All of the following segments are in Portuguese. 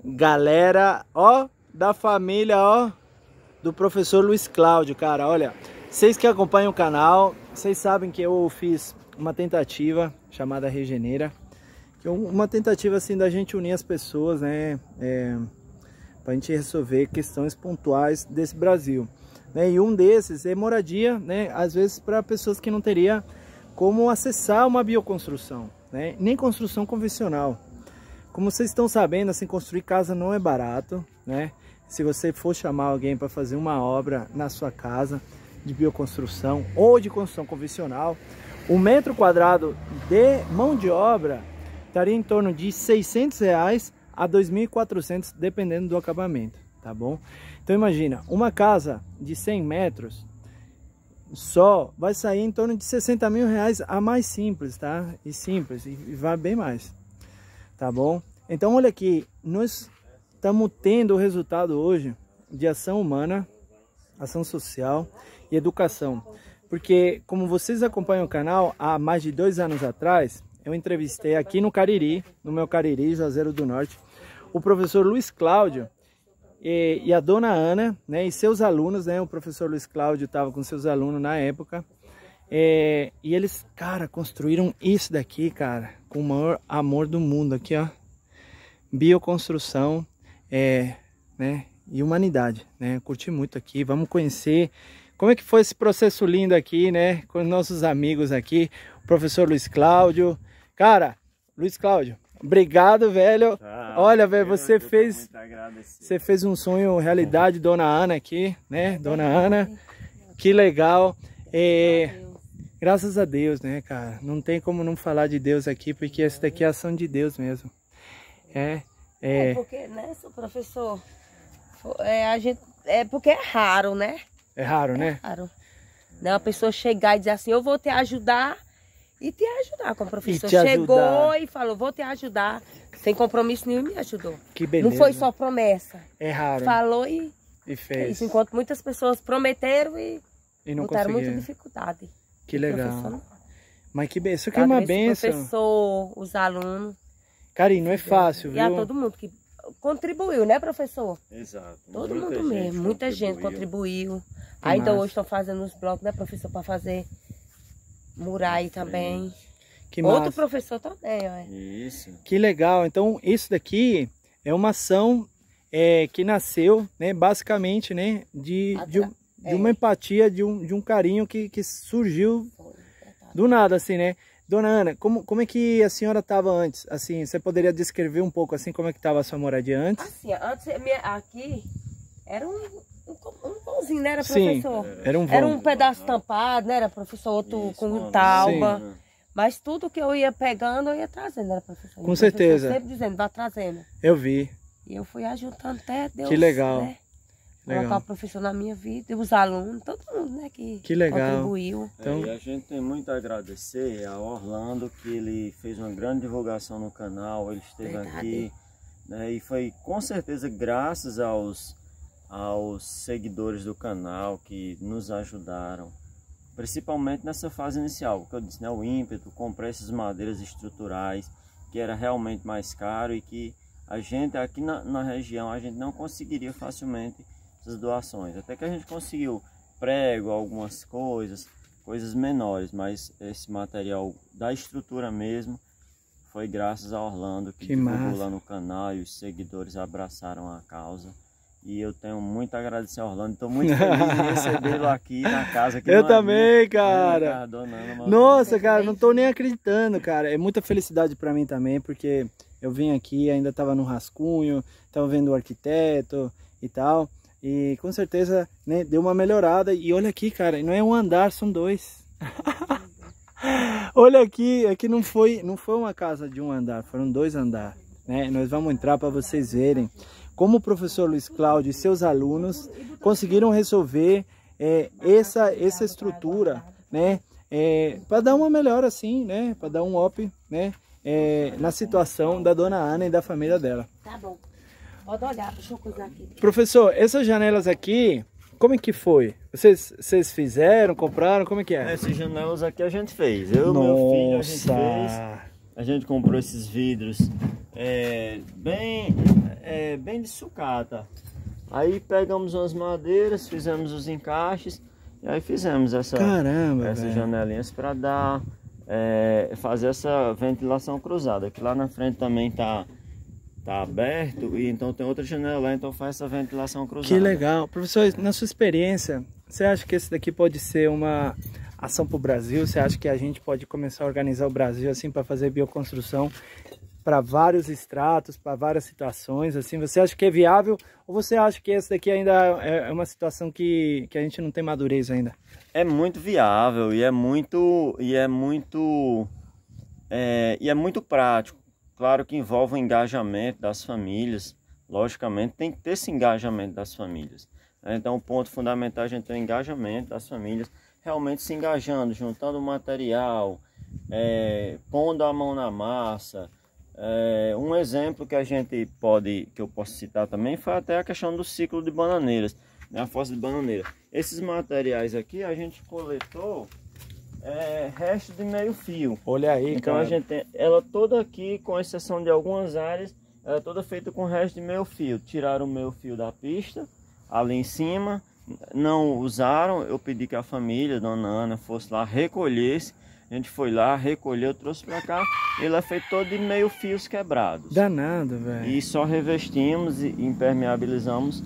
galera, ó, da família, ó, do professor Luiz Cláudio, cara, olha, vocês que acompanham o canal, vocês sabem que eu fiz uma tentativa chamada Regenera, que é uma tentativa assim da gente unir as pessoas, né, pra gente resolver questões pontuais desse Brasil, né, e um desses é moradia, né, às vezes para pessoas que não teria como acessar uma bioconstrução, né, nem construção convencional. Como vocês estão sabendo, assim, construir casa não é barato, né? Se você for chamar alguém para fazer uma obra na sua casa de bioconstrução ou de construção convencional, o metro quadrado de mão de obra estaria em torno de R$600 a 2.400, dependendo do acabamento, tá bom? Então imagina, uma casa de 100 metros só vai sair em torno de R$60 mil a mais simples, tá? E simples, e vai bem mais. Tá bom? Então olha aqui, nós estamos tendo o resultado hoje de ação humana, ação social e educação. Porque como vocês acompanham o canal, há mais de 2 anos atrás, eu entrevistei aqui no Cariri, no meu Cariri, Juazeiro do Norte, o professor Luiz Cláudio e a dona Ana, né, e seus alunos, né, o professor Luiz Cláudio estava com seus alunos na época, e eles, cara, construíram isso daqui, cara, com o maior amor do mundo aqui, ó. Bioconstrução, né, e humanidade, né? Curti muito aqui, vamos conhecer como é que foi esse processo lindo aqui, né, com os nossos amigos aqui, o professor Luiz Cláudio. Cara, Luiz Cláudio, obrigado, velho. Olha, velho, você fez um sonho realidade, dona Ana aqui, né, dona Ana, que legal. Graças a Deus, né, cara? Não tem como não falar de Deus aqui, porque essa daqui é a ação de Deus mesmo. Porque, né, professor, porque é raro, né? É raro, né? É raro. Né, uma pessoa chegar e dizer assim, eu vou te ajudar e te ajudar, como o professor chegou e falou, vou te ajudar, sem compromisso nenhum, me ajudou. Que beleza. Não foi só promessa. É raro. Falou e fez. Isso, enquanto muitas pessoas prometeram e não botaram conseguiram. Muita dificuldade. Que legal. Mas que benção, isso aqui é uma benção. O professor, os alunos. Cara, e não é fácil, viu? E a todo mundo que contribuiu, né, professor? Exato. Todo mundo mesmo, muita gente contribuiu. Ainda hoje estão fazendo os blocos, né, professor, para fazer murai também. Que massa. Outro professor também, ó. Isso. Que legal. Então, isso daqui é uma ação que nasceu, né, basicamente, né, de uma empatia, de um carinho que surgiu do nada, assim, né? Dona Ana, como é que a senhora estava antes? Assim, você poderia descrever um pouco, assim, como é que estava a sua moradia antes? Assim, antes, aqui era um vãozinho, né, era, professor? Sim, era um vão. Era um pedaço tampado, né, era, professor? Outro isso, com tauba. Sim. Mas tudo que eu ia pegando, eu ia trazendo, era, professor? Com certeza. Sempre dizendo, vá trazendo. Eu vi. E eu fui ajuntando até Deus, que legal. Né? Colocar o professor na minha vida, e os alunos, todo mundo, né, que legal. Contribuiu. Então... E a gente tem muito a agradecer ao Orlando, que ele fez uma grande divulgação no canal, ele esteve aqui, né, e foi com certeza graças aos seguidores do canal que nos ajudaram, principalmente nessa fase inicial, porque eu disse, né, o ímpeto, comprar essas madeiras estruturais, que era realmente mais caro e que a gente aqui na região, a gente não conseguiria facilmente essas doações, até que a gente conseguiu prego, algumas coisas menores, mas esse material da estrutura mesmo foi graças a Orlando que divulgou lá no canal, e os seguidores abraçaram a causa. E eu tenho muito a agradecer a Orlando, estou muito feliz de recebê-lo aqui na casa. Que eu também, cara. Nossa, cara, não estou nem acreditando, cara. É muita felicidade para mim também, porque eu vim aqui, ainda estava no rascunho, estava vendo o arquiteto e tal. E com certeza, né, deu uma melhorada. E olha aqui, cara, não é um andar, são 2. Olha aqui não foi uma casa de um andar, foram 2 andares, né? Nós vamos entrar para vocês verem como o professor Luiz Cláudio e seus alunos conseguiram resolver essa estrutura, né? Para dar uma melhora assim, né? Para dar um up, né? Na situação da dona Ana e da família dela. Tá bom. Pode olhar, deixa eu coisar aqui. Professor, essas janelas aqui, como é que foi? Vocês fizeram, compraram, como é que é? Essas janelas aqui a gente fez. Eu e meu filho a gente fez. A gente comprou esses vidros bem bem de sucata. Aí pegamos umas madeiras, fizemos os encaixes e aí fizemos essas janelinhas para dar fazer essa ventilação cruzada, que lá na frente também tá aberto e então tem outra janela lá, então faz essa ventilação cruzada. Que legal. Professor, na sua experiência, você acha que esse daqui pode ser uma ação para o Brasil? Você acha que a gente pode começar a organizar o Brasil assim para fazer bioconstrução para vários estratos, para várias situações, assim? Você acha que é viável ou você acha que esse daqui ainda é uma situação que a gente não tem madurez ainda? É muito viável e é muito prático. Claro que envolve o engajamento das famílias, logicamente tem que ter esse engajamento das famílias. Então o ponto fundamental é a gente ter o engajamento das famílias, realmente se engajando, juntando material, pondo a mão na massa. Um exemplo que eu posso citar também foi até a questão do ciclo de bananeiras, né? A fossa de bananeira. Esses materiais aqui a gente coletou resto de meio fio. Olha aí, então cara. A gente tem ela toda aqui, com exceção de algumas áreas, ela é toda feita com resto de meio fio. Tiraram o meio fio da pista, ali em cima, não usaram. Eu pedi que a família, dona Ana, fosse lá, recolhesse. A gente foi lá, recolheu, trouxe para cá. Ele é feito todo de meio fios quebrados. Danado, velho. E só revestimos e impermeabilizamos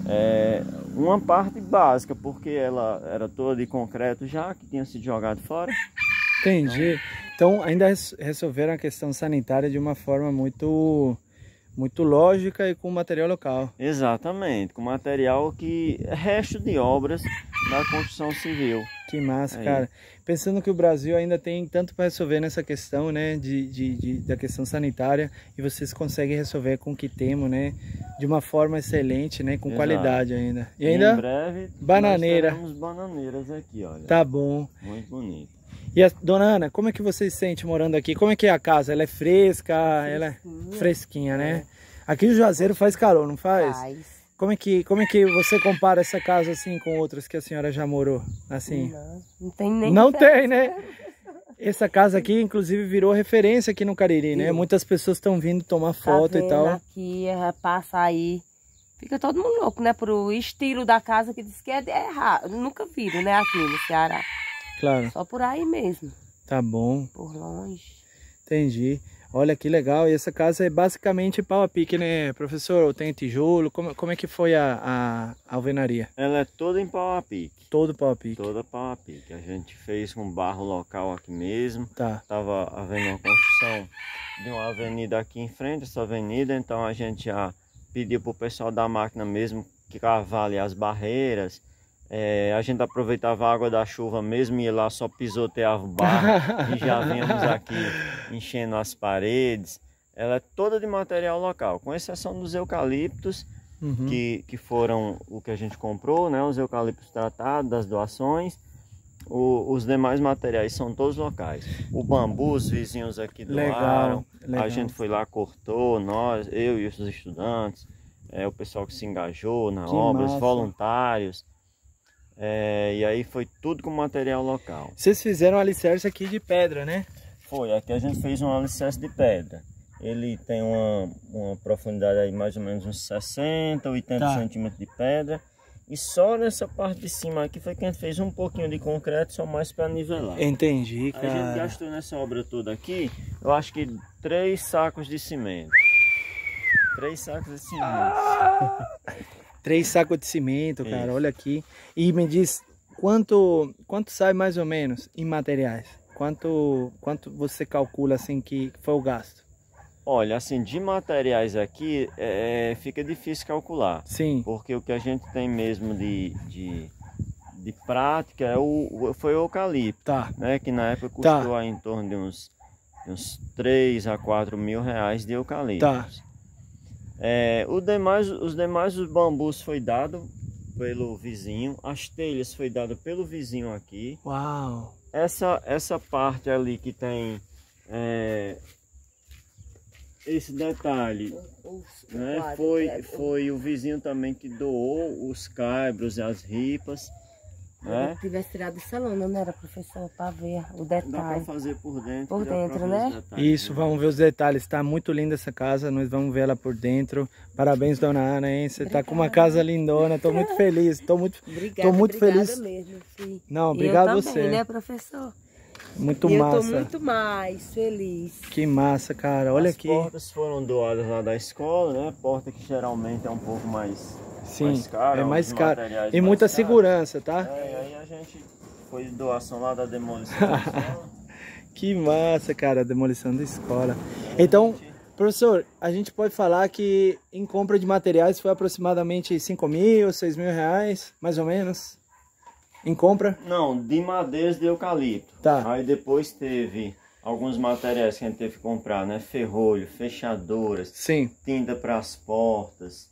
uma parte básica, porque ela era toda de concreto já, que tinha sido jogado fora. Entendi. Então ainda resolveram a questão sanitária de uma forma muito lógica e com material local. Exatamente, com material que é resto de obras da construção civil. Que massa, cara. Pensando que o Brasil ainda tem tanto para resolver nessa questão, né, da questão sanitária, e vocês conseguem resolver com o que temos, né, de uma forma excelente, né, com qualidade ainda. E ainda em breve bananeira. Nós teremos bananeiras aqui, olha. Tá bom. Muito bonito. E a dona Ana, como é que você se sente morando aqui? Como é que é a casa? Ela é fresca? Ela é fresquinha, né? Aqui o Juazeiro faz calor, não faz? Faz. Como é que você compara essa casa assim com outras que a senhora já morou? Assim? Não tem nem. Não tem, né? Essa casa aqui, inclusive, virou referência aqui no Cariri, né? Muitas pessoas estão vindo tomar foto e tal. Aqui, passa aí. Fica todo mundo louco, né? Pro estilo da casa que diz que é errado. Nunca viram, né? Aqui no Ceará. Claro. Só por aí mesmo. Tá bom. Por longe. Entendi. Olha que legal. E essa casa é basicamente pau a pique, né, professor? Tem tijolo? Como é que foi a alvenaria? Ela é toda em pau a pique. Todo pau a pique. Toda pau a pique. A gente fez com barro local aqui mesmo. Tá. Tava havendo uma construção de uma avenida aqui em frente, essa avenida. Então a gente já pediu pro pessoal da máquina mesmo que cavar ali as barreiras. A gente aproveitava a água da chuva mesmo, ia lá, só pisoteava o barro e já vínhamos aqui enchendo as paredes. Ela é toda de material local, com exceção dos eucaliptos, que foram o que a gente comprou, né? Os eucaliptos tratados, das doações. Os demais materiais são todos locais. O bambu, os vizinhos aqui doaram. Legal. A gente foi lá, cortou, eu e os estudantes, o pessoal que se engajou na obra, os voluntários. E aí foi tudo com material local. Vocês fizeram um alicerce aqui de pedra, né? Foi, aqui a gente fez um alicerce de pedra. Ele tem uma profundidade aí mais ou menos uns 60, 80 centímetros de pedra. E só nessa parte de cima aqui foi que a gente fez um pouquinho de concreto, só mais para nivelar. Entendi, cara. A gente gastou nessa obra toda aqui, eu acho que 3 sacos de cimento. 3 sacos de cimento. 3 sacos de cimento, cara, olha aqui. E me diz, quanto sai mais ou menos em materiais? Quanto você calcula assim que foi o gasto? Olha, assim, de materiais aqui fica difícil calcular. Sim. Porque o que a gente tem mesmo de prática foi o eucalipto. Tá. Né, que na época custou aí em torno de uns 3 a 4 mil reais de eucalipto. Tá. Os bambus foi dado pelo vizinho, as telhas foi dado pelo vizinho aqui. Uau! Essa parte ali que tem esse detalhe, né, foi o vizinho também que doou os caibros e as ripas. né? Se tivesse tirado essa lona, não era, professor, para ver o detalhe. Dá para fazer por dentro. Por dentro, né? Isso, vamos ver os detalhes. Tá muito linda essa casa, nós vamos ver ela por dentro. Parabéns, dona Ana, hein? Você tá com uma casa lindona, tô muito feliz. Tô muito feliz. Mesmo, sim. Não, obrigado eu você. também, né, professor? Muito e massa. Eu tô muito mais feliz. Que massa, cara. Olha aqui. As portas foram doadas lá da escola, né? Porta que geralmente é um pouco mais, mais cara. É mais caro. E muita segurança, tá? Aí a gente foi doação lá da demolição da escola. Que massa, cara, a demolição da escola. Então, professor, a gente pode falar que em compra de materiais foi aproximadamente 5 mil, 6 mil reais, mais ou menos? Em compra? Não, de madeiras de eucalipto. Tá. Aí depois teve alguns materiais que a gente teve que comprar, né? Ferrolho, fechaduras, sim, tinta para as portas.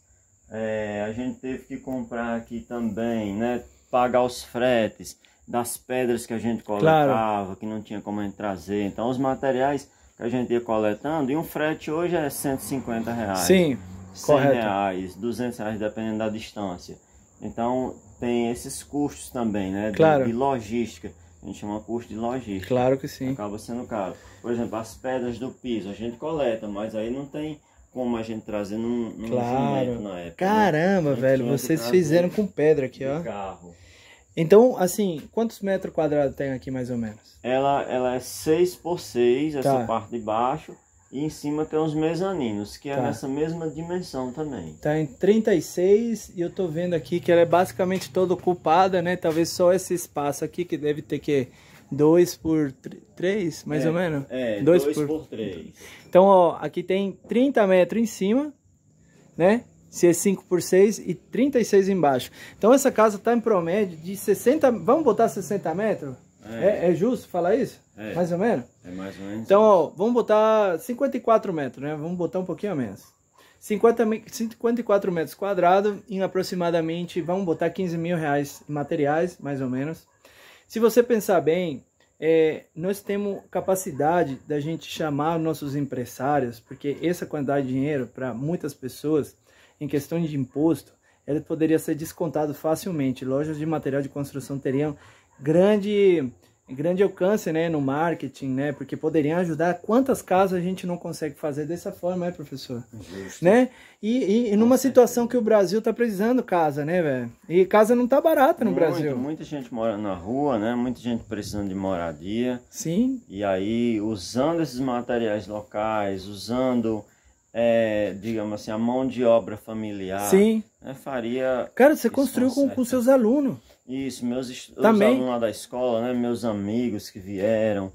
A gente teve que comprar aqui também, né? Pagar os fretes das pedras que a gente coletava, claro, que não tinha como a gente trazer. Então os materiais que a gente ia coletando, e um frete hoje é 150 reais. Sim, 100 correto. reais, 200 reais, dependendo da distância. Então tem esses custos também, né? Claro. De logística. A gente chama custo de logística. Claro que sim. Acaba sendo caro. Por exemplo, as pedras do piso, a gente coleta, mas aí não tem como a gente trazer num claro. Na época. Caramba, né? Velho, vocês fizeram com pedra aqui, ó. Carro. Então, assim, quantos metros quadrados tem aqui mais ou menos? Ela é 6 por 6, essa tá. parte de baixo. E em cima tem os mezaninos, que é tá. nessa mesma dimensão também. Tá em 36 e eu tô vendo aqui que ela é basicamente toda ocupada, né? Talvez só esse espaço aqui que deve ter que 2 por 3, mais ou menos? 2 por 3. Então, ó, aqui tem 30 metros em cima, né? Se é 5 por 6 e 36 embaixo. Então essa casa tá em promédio de 60, vamos botar 60 metros? É justo falar isso? Mais ou menos? É mais ou menos. Então, ó, vamos botar 54 metros, né? Vamos botar um pouquinho a menos. 54 metros quadrados em aproximadamente, vamos botar 15 mil reais em materiais, mais ou menos. Se você pensar bem, nós temos capacidade da gente chamar nossos empresários, porque essa quantidade de dinheiro para muitas pessoas, em questão de imposto, ele poderia ser descontado facilmente. Lojas de material de construção teriam grande alcance, né, no marketing, né, porque poderiam ajudar. Quantas casas a gente não consegue fazer dessa forma, professor? Justo. Né? E numa situação que o Brasil tá precisando casa, né, velho? E casa não tá barata no Brasil. Muita gente mora na rua, né? Muita gente precisando de moradia. Sim. E aí, usando esses materiais locais, usando, digamos assim, a mão de obra familiar. Sim. Né, faria... Cara, você construiu com seus alunos. Isso, os alunos lá da escola, né, meus amigos que vieram,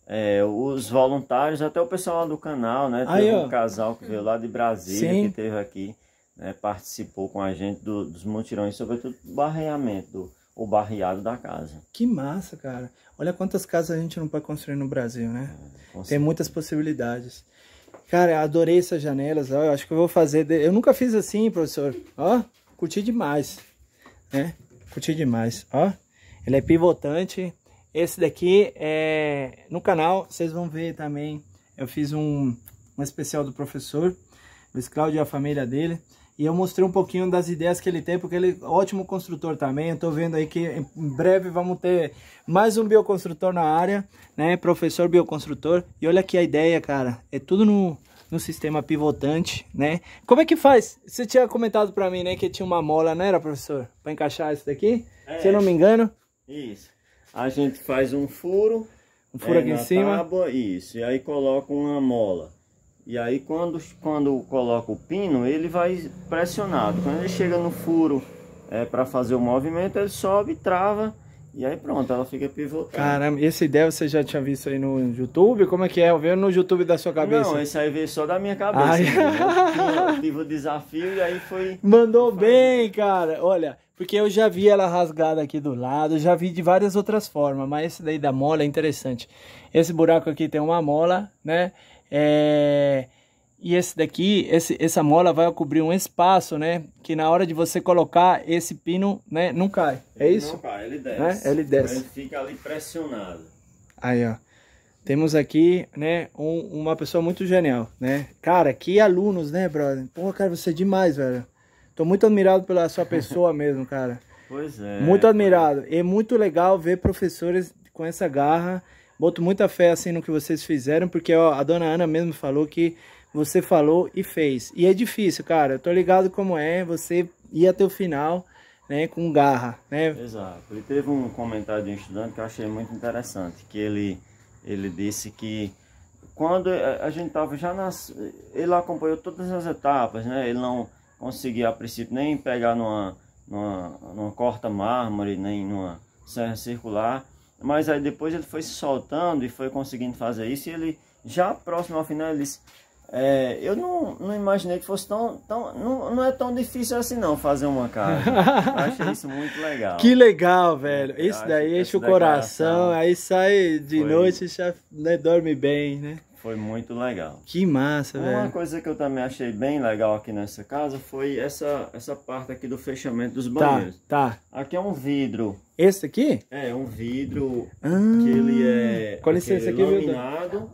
os voluntários, até o pessoal lá do canal, né, teve um casal que veio lá de Brasília, sim, que esteve aqui, né, participou com a gente dos mutirões, sobretudo do barreamento, o barreado da casa. Que massa, cara. Olha quantas casas a gente não pode construir no Brasil, né? Tem muitas possibilidades. Cara, adorei essas janelas, ó, eu acho que eu vou fazer, eu nunca fiz assim, professor, ó, curti demais, né? Curti demais, ó. Ele é pivotante. Esse daqui no canal, vocês vão ver também. Eu fiz um especial do professor Luiz Cláudio e a família dele. E eu mostrei um pouquinho das ideias que ele tem, porque ele é um ótimo construtor também. Eu tô vendo aí que em breve vamos ter mais um bioconstrutor na área, né? Professor bioconstrutor. E olha aqui a ideia, cara. É tudo no sistema pivotante, né? Como é que faz? Você tinha comentado pra mim, né, que tinha uma mola, não era, professor? Pra encaixar isso daqui? Se eu não me engano. Isso. A gente faz um furo. Um furo aqui em cima. Tábua, isso. E aí coloca uma mola. E aí quando coloca o pino, ele vai pressionado. Quando ele chega no furo pra fazer o movimento, ele sobe, trava. E aí pronto, ela fica pivotando. Caramba, essa ideia você já tinha visto aí no YouTube? Como é que é? Veio no YouTube da sua cabeça? Não, esse aí veio só da minha cabeça. Eu tive o desafio e aí foi... Mandou bem, cara. Olha, porque eu já vi ela rasgada aqui do lado, já vi de várias outras formas, mas esse daí da mola é interessante. Esse buraco aqui tem uma mola, né? E esse daqui, essa mola vai cobrir um espaço, né? Que na hora de você colocar esse pino, né? Não cai. É isso? Não cai, ele desce. Né? Ele desce. Ele fica ali pressionado. Aí, ó. Temos aqui, né? Uma pessoa muito genial, né? Cara, que alunos, né, brother? Pô, cara, você é demais, velho. Tô muito admirado pela sua pessoa mesmo, cara. Pois é. Muito admirado. É muito legal ver professores com essa garra. Boto muita fé assim no que vocês fizeram, porque ó, a dona Ana mesmo falou que você falou e fez. E é difícil, cara. Eu tô ligado como é você ir até o final, né, com garra, né? Exato. E teve um comentário de um estudante que eu achei muito interessante, que ele disse que quando a gente estava já ele acompanhou todas as etapas, né? Ele não conseguia a princípio nem pegar numa corta-mármore, nem numa serra circular, mas aí depois ele foi se soltando e foi conseguindo fazer isso, e ele já próximo ao final ele disse, eu não imaginei que fosse não é tão difícil assim não fazer uma casa. Eu achei isso muito legal. Que legal, velho. Isso daí enche o coração, aí sai de noite e já, né, dorme bem, né? Foi muito legal. Que massa, velho. Uma coisa que eu também achei bem legal aqui nessa casa foi essa parte aqui do fechamento dos banheiros. Tá. Aqui é um vidro. Esse aqui? É, um vidro que ele é com licença aqui, laminado.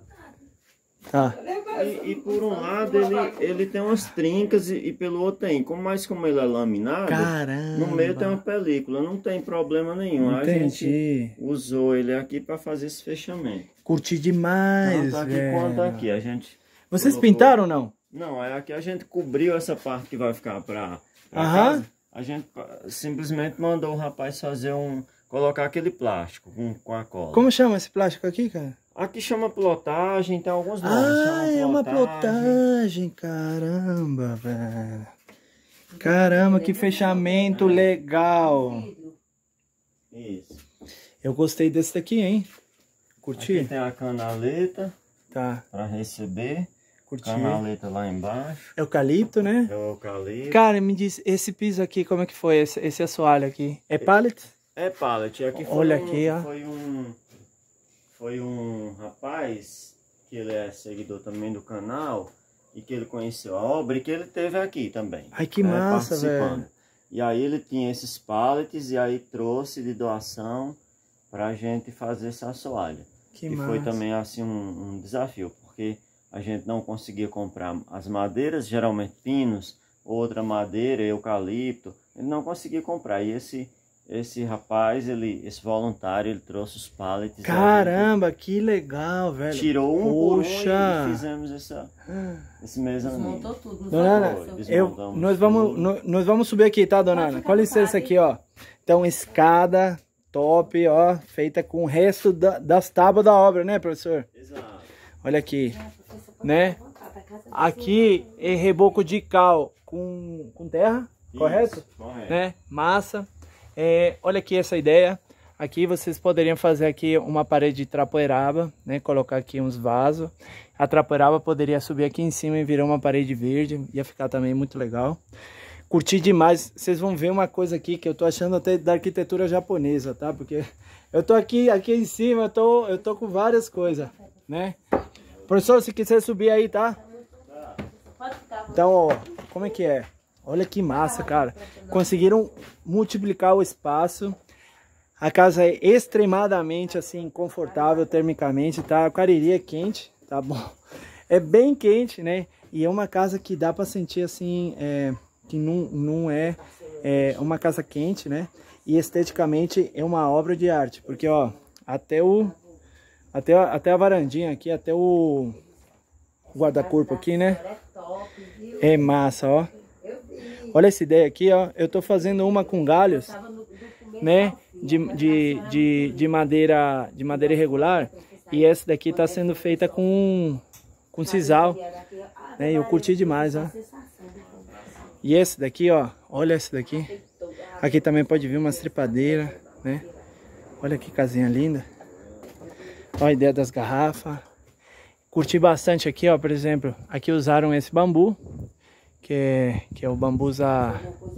Tá. E por um lado ele tem umas trincas e pelo outro tem. Como ele é laminado, caramba, no meio tem uma película, não tem problema nenhum. Entendi. A gente usou ele aqui para fazer esse fechamento. Curti demais, tanto aqui velho. quanto aqui. A gente Vocês pintaram ou não? Não, aqui a gente cobriu essa parte que vai ficar para casa. A gente simplesmente mandou o rapaz colocar aquele plástico com a cola. Como chama esse plástico aqui, cara? Aqui chama plotagem, tem alguns nomes. É uma plotagem, caramba, velho. Caramba, que fechamento legal. Isso. Eu gostei desse daqui, hein? Curti? Aqui tem a canaleta. Tá. Para receber. Curti. Canaleta lá embaixo. Eucalipto, né? É o eucalipto. Cara, me diz, esse piso aqui, como é que foi? Esse assoalho aqui? É pallet? É pallet. Aqui olha aqui, ó. Foi um rapaz, que ele é seguidor também do canal, e que ele conheceu a obra e que ele teve aqui também. Ai, que massa, velho. E aí ele tinha esses pallets e aí trouxe de doação pra gente fazer essa assoalho. Que massa. Foi também assim um desafio, porque a gente não conseguia comprar as madeiras, geralmente pinos, outra madeira, eucalipto, ele não conseguia comprar. E esse rapaz, esse voluntário, ele trouxe os pallets. Caramba, que legal, velho. Tirou um por um e fizemos esse mezanino. Desmontou tudo. Dona Ana, nós vamos subir aqui, tá, dona Ana? Com licença aqui, ó. Então, escada top, ó, feita com o resto das tábuas da obra, né, professor? Exato. Olha aqui, né? Aqui é reboco de cal com terra, correto? Correto. Né? Massa. Olha aqui essa ideia. Aqui vocês poderiam fazer aqui uma parede de trapoeraba, né? Colocar aqui uns vasos. A trapoeraba poderia subir aqui em cima e virar uma parede verde. Ia ficar também muito legal. Curti demais. Vocês vão ver uma coisa aqui que eu tô achando até da arquitetura japonesa, tá? Porque eu tô aqui em cima, eu tô com várias coisas, né? Professor, se quiser subir aí, tá? Então, ó, como é que é? Olha que massa, cara. Conseguiram multiplicar o espaço. A casa é extremadamente, assim, confortável termicamente, tá? O Cariri é quente, tá bom? É bem quente, né? E é uma casa que dá pra sentir, assim, que não é uma casa quente, né? E esteticamente é uma obra de arte. Porque, ó, até a varandinha aqui, até o guarda-corpo aqui, né? É massa, ó. Olha essa ideia aqui, ó. Eu tô fazendo uma com galhos, né? De madeira irregular. E essa daqui tá sendo feita com sisal, né? Eu curti demais, ó. E esse daqui, ó. Olha esse daqui. Aqui também pode vir umas trepadeiras, né? Olha que casinha linda. Olha a ideia das garrafas. Curti bastante aqui, ó. Por exemplo, aqui usaram esse bambu, que é o Bambusa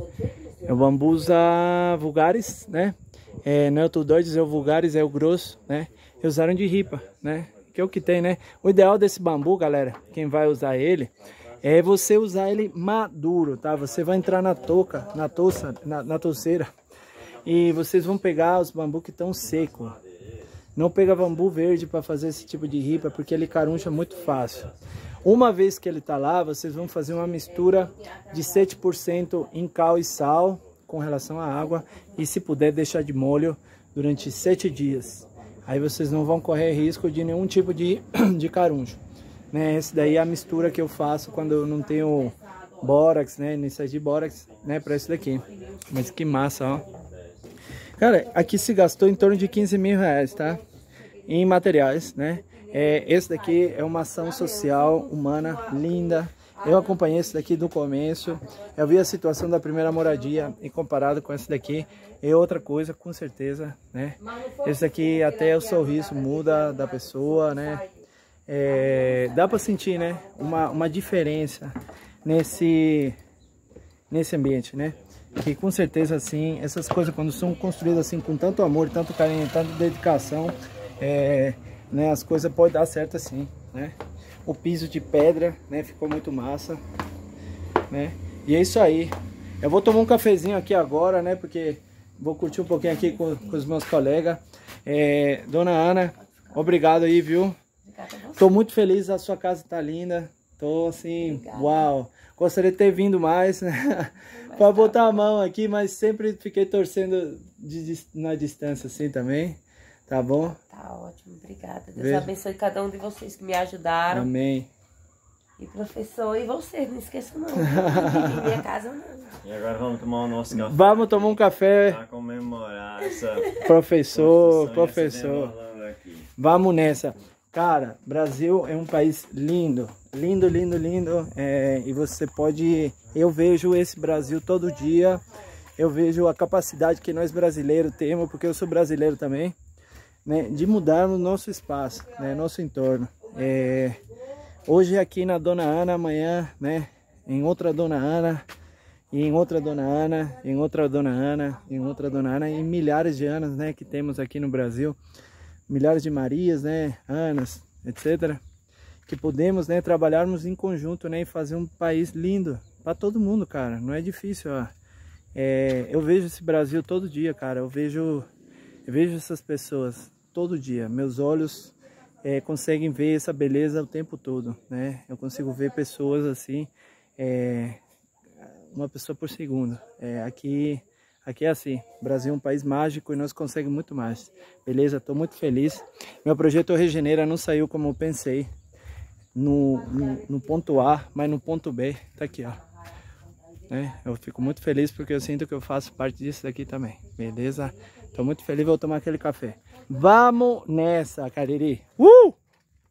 vulgaris, né? Não é o tudoides, é o vulgaris, é o grosso, né? E usaram de ripa, né? Que é o que tem, né? O ideal desse bambu, galera, quem vai usar ele, é você usar ele maduro, tá? Você vai entrar na touceira, e vocês vão pegar os bambus que estão secos. Não pega bambu verde para fazer esse tipo de ripa, porque ele caruncha muito fácil. Uma vez que ele tá lá, vocês vão fazer uma mistura de 7% em cal e sal com relação à água e, se puder, deixar de molho durante 7 dias. Aí vocês não vão correr risco de nenhum tipo de caruncho, né? Esse daí é a mistura que eu faço quando eu não tenho bórax, né? Iniciais de bórax, né? Para isso daqui. Mas que massa, ó. Cara, aqui se gastou em torno de 15 mil reais, tá? Em materiais, né? Esse daqui é uma ação social, humana, linda. Eu acompanhei esse daqui do começo. Eu vi a situação da primeira moradia e comparado com esse daqui é outra coisa, com certeza, né? Esse daqui até o sorriso muda da pessoa, né? Dá pra sentir, né? Uma diferença nesse ambiente, né? Que com certeza, assim, essas coisas quando são construídas assim com tanto amor, tanto carinho, tanta dedicação, né, as coisas podem dar certo assim, né? O piso de pedra, né, ficou muito massa, né? E é isso aí. Eu vou tomar um cafezinho aqui agora, né? Porque vou curtir um pouquinho aqui com os meus colegas. Dona Ana, obrigado aí, viu? Tô muito feliz, a sua casa tá linda. Tô assim, uau. Gostaria de ter vindo mais, né? Para botar a mão aqui, mas sempre fiquei torcendo na distância assim também. Tá bom? Tá ótimo, obrigada. Deus abençoe cada um de vocês que me ajudaram. Amém. E professor, e vocês, não esqueçam não. Minha casa não. E agora vamos tomar o nosso café. Vamos tomar um café. Para comemorar essa professor. Aqui. Vamos nessa. Cara, Brasil é um país lindo. Lindo, lindo, lindo. E você pode... Eu vejo esse Brasil todo dia. Eu vejo a capacidade que nós brasileiros temos, porque eu sou brasileiro também, né, de mudar o nosso espaço, né, nosso entorno. Hoje aqui na Dona Ana, amanhã, né, em outra Dona Ana, e em outra Dona Ana, em outra Dona Ana, em outra Dona Ana, em milhares de anos, né, que temos aqui no Brasil, milhares de Marias, né, Anas, etc. Que podemos, né, trabalharmos em conjunto, né, e fazer um país lindo para todo mundo, cara. Não é difícil, ó. Eu vejo esse Brasil todo dia, cara. Eu vejo essas pessoas todo dia. Meus olhos conseguem ver essa beleza o tempo todo, né? Eu consigo ver pessoas assim, uma pessoa por segundo. Aqui é assim. O Brasil é um país mágico e nós conseguimos muito mais. Beleza? Estou muito feliz. Meu projeto Regenera não saiu como eu pensei no ponto A, mas no ponto B. Tá aqui, ó. Eu fico muito feliz porque eu sinto que eu faço parte disso daqui também, beleza? Tô muito feliz, vou tomar aquele café. Vamos nessa, Cariri!